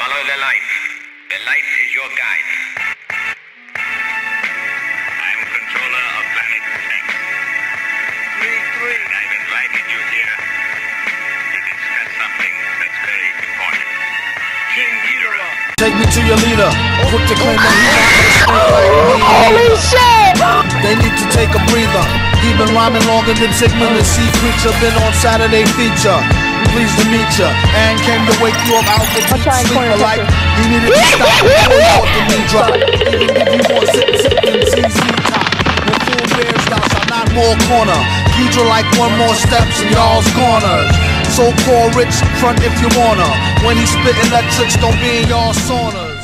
Follow the light. The light is your guide. I'm controller of planet X. 3-3. And I've invited you here to discuss something that's very important. King Ghidorah. Take me to your leader. Quick to claim that he's not Holy shit! They need to take a breather. He been rhyming longer than Sigmund the Sea Creature. Been on Saturday feature. Pleased to meet ya. And came to wake you up out the deep sleep like he needed to stop before you want the knee drop. Even if you want sippin' ZZ Top. When full bears thou shalt not more corner. Ghidra like one more steps in y'all's corners. So-called rich front if you wanna. When he spit electrics, don't be in y'all saunas.